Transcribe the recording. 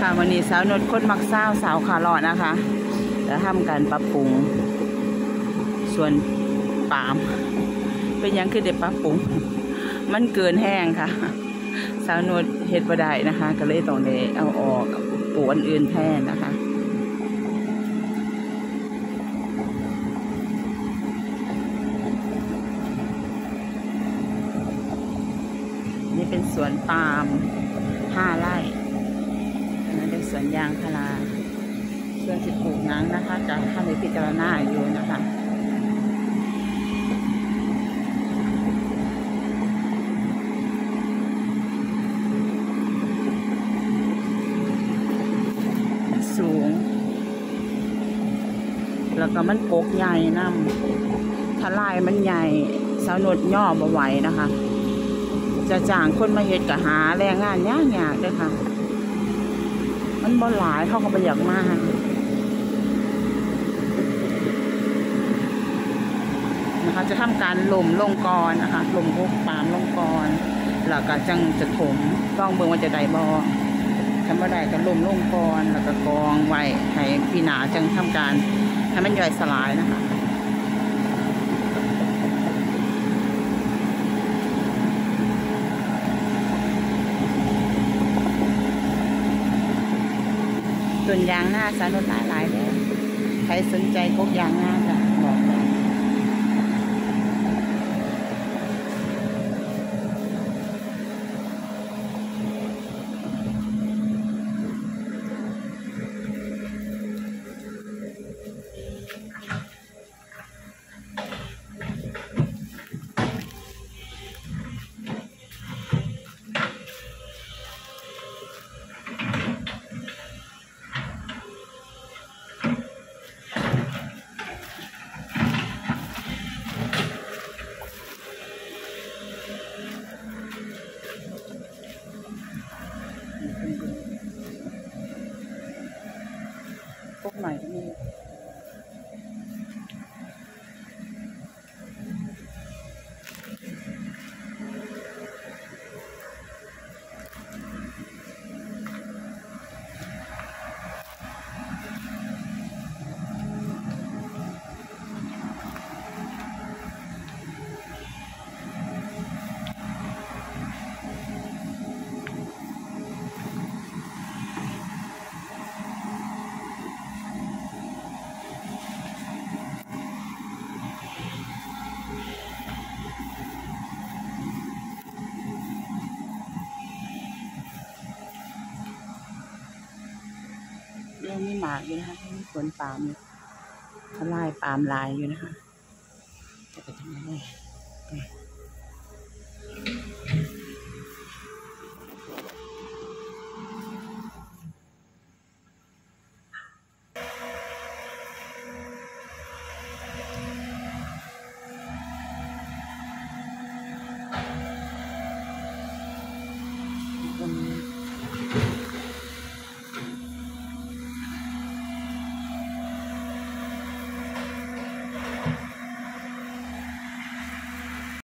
ค่ะวันนี้สาวนดคนมักสาวขาหล่อนะคะจะทำการปรับปรุงส่วนปาล์มเป็นยังคือเด็กปรับปรุงมันเกินแห้งค่ะสาวนดเฮ็ดบ่ได้นะคะก็เลยต้องได้เอาออกปลูกอันอื่นแทนนะคะนี่เป็นสวนปาล์ม5 ไร่นั่นเป็นสวนยางพาราส่วนสิปลูกนั้นนะคะจะทำในพิจารณาอยู่นะคะสูงแล้วก็มันโกกใหญ่น้ำทลายมันใหญ่สาวนดย่อมาไหวนะคะจะจ้างคนมาเฮ็ดก็หาแรงงานยากๆด้วยค่ะมันบ่หลายเขาก็บ่อยากมานะคะจะทำการหล่มลงกรนะคะหล่มพวกปาล์มลงกรแล้วก็จังจะถมต้องเบิ่งว่าจะได้บ่ถ้าบ่ได้ก็หล่มลงกรแล้วก็กองไว้ให้พี่หนาจังทำการให้มันย่อยสลายนะคะต้นยางหน้าสาวนดหลายเลยใครสนใจกกยางหน้าจะบอกเลยพวกใหม่ที่นี่เรื่องนี้หมากอยู่นะคะที่สวนปาล์มทลายปาล์มลายอยู่นะคะจะไปทำยังไง